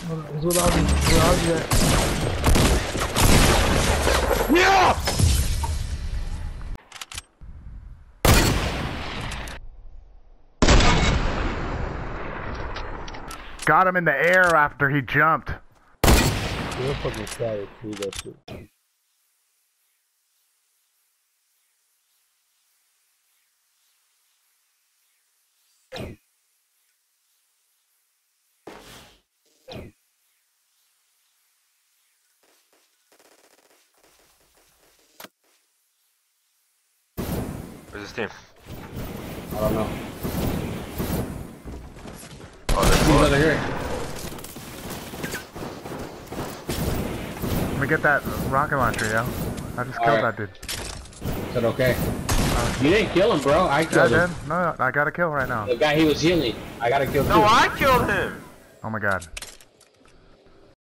He's without me. Yeah! Got him in the air after he jumped. You're fucking savage. Do that shit. Where's this team? I don't know. Oh, there's He's one. over here. Let me get that rocket launcher, yo. I just killed that dude. Is that okay? You didn't kill him, bro. I Yeah, killed I him. did. No, I got a kill right now. The guy he was healing. I gotta kill too. No, I killed him! Oh my god.